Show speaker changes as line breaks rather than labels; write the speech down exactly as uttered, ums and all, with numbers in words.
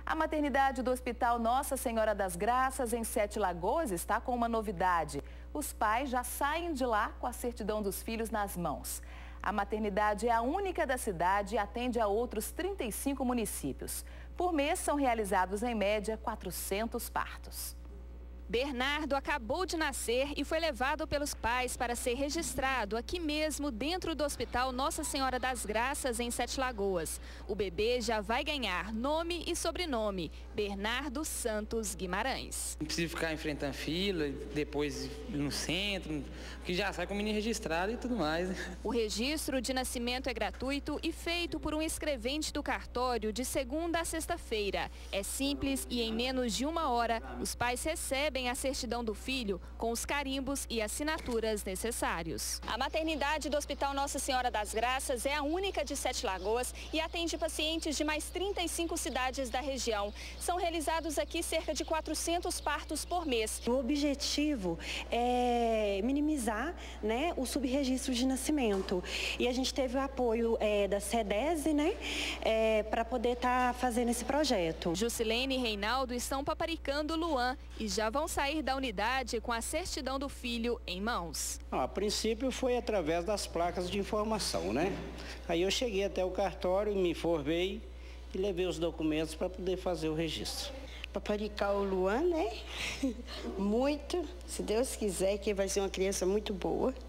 A maternidade do Hospital Nossa Senhora das Graças, em Sete Lagoas, está com uma novidade. Os pais já saem de lá com a certidão dos filhos nas mãos. A maternidade é a única da cidade e atende a outros trinta e cinco municípios. Por mês, são realizados, em média, quatrocentos partos.
Bernardo acabou de nascer e foi levado pelos pais para ser registrado aqui mesmo dentro do Hospital Nossa Senhora das Graças, em Sete Lagoas. O bebê já vai ganhar nome e sobrenome: Bernardo Santos Guimarães.
Não precisa ficar enfrentando fila, depois no centro, que já sai com o menino registrado e tudo mais.
O registro de nascimento é gratuito e feito por um escrevente do cartório de segunda a sexta-feira. É simples e em menos de uma hora os pais recebem a certidão do filho com os carimbos e assinaturas necessários. A maternidade do Hospital Nossa Senhora das Graças é a única de Sete Lagoas e atende pacientes de mais trinta e cinco cidades da região. São realizados aqui cerca de quatrocentos partos por mês.
O objetivo é minimizar, né, o subregistro de nascimento. E a gente teve o apoio é, da SEDESI, né, é, para poder estar tá fazendo esse projeto.
Jusilene e Reinaldo estão paparicando Luan e já vão sair da unidade com a certidão do filho em mãos.
Não, a princípio foi através das placas de informação, né? Aí eu cheguei até o cartório, me informei e levei os documentos para poder fazer o registro.
Paparicar o Luan, né? Muito, se Deus quiser, que vai ser uma criança muito boa.